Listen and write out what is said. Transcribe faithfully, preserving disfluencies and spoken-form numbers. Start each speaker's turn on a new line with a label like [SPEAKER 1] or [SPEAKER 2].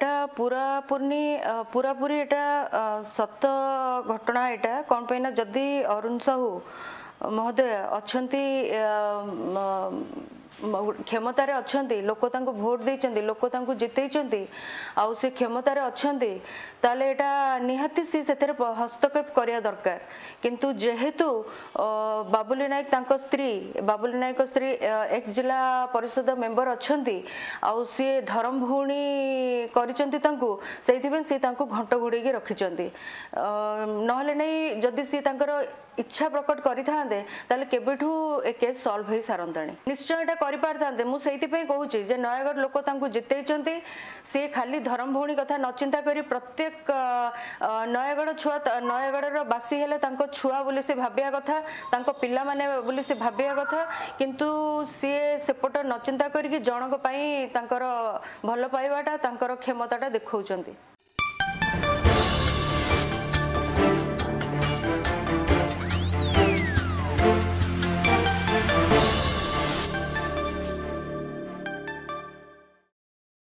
[SPEAKER 1] एटा पूरा पूर्णी पूरा पूरी एटा सत घटना एटा कौन पे ना जदि अरुण साहू महोदय अच्छंती क्षमतार अच्छा लोक भोट देते लोक जितई आउ से क्षमतार अच्छा ताले एटा निहाती सी से हस्तक्षेप करने दरकार किंतु जेहेतु बाबुली नायक तांको स्त्री बाबुली नायक स्त्री एक्स जिला परिषद मेंबर अच्छा आउ सी धर्म भौणी करिसेंती तांको सेइथिबे सी तांको घंट घोड़े रखिचंती नहले नहीं जदि सी तांकर इच्छा प्रकट करि थांदे ताले केबेठू ए केस सॉल्व होई सारंताणी निश्चय एटा करि पारथांदे मु सेइथि पे कहूची जे नयागढ़ लोक तांको जितेइचंती से खाली धर्म भौणी कथा न चिंता करी प्रत्येक नयागढ़ छुआ नयागढ़ बासी हेले तांको छुआ बोली से भाबिया कथा तांको पिला माने बोली से भाबिया कथा किंतु सी सेपट न चिंता करी जनक पई तांकर भल पाइबाटा तांकर क्षमताटा देखौचंती।